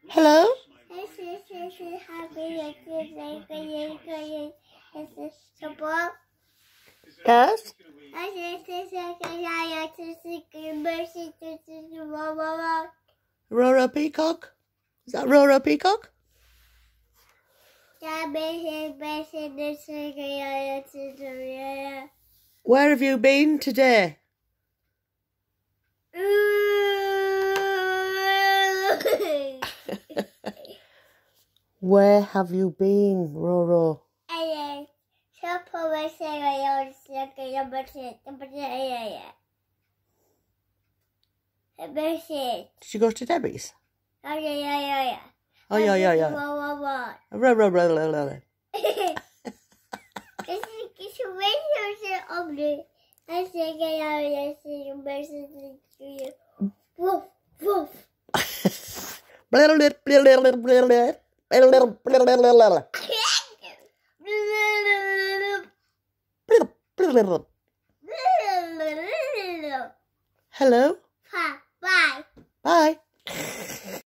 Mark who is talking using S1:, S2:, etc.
S1: Hello? Yes? RoRo Peacock? Is that RoRo Peacock? Where have you been today? Where have you been, RoRo? Did you go to Debbie's?
S2: Oh yeah.
S1: Oh, yeah. RoRo.
S2: Woof, woof.
S1: Hello?
S2: Bye.
S1: Bye.